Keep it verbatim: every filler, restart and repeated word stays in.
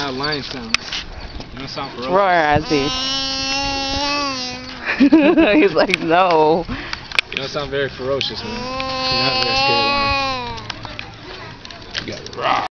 how lion sounds. You don't sound ferocious. Roar, Ozzy. He's like, no. You don't sound very ferocious, man. You're not very scared lion. You got it.